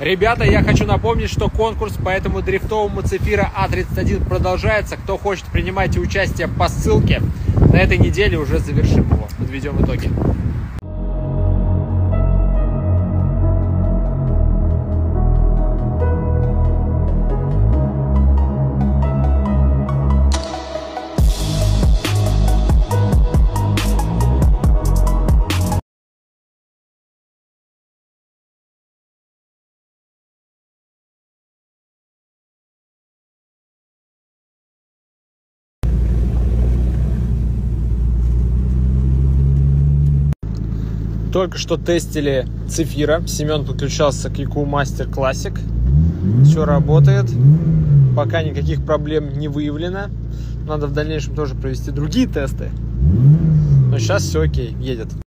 Ребята, я хочу напомнить, что конкурс по этому дрифтовому Цефира А31 продолжается. Кто хочет, принимайте участие по ссылке. На этой неделе уже завершим его, подведем итоги. Только что тестили Цефира. Семен подключался к EQ Master Classic. Все работает. Пока никаких проблем не выявлено. Надо в дальнейшем тоже провести другие тесты. Но сейчас все окей, едет.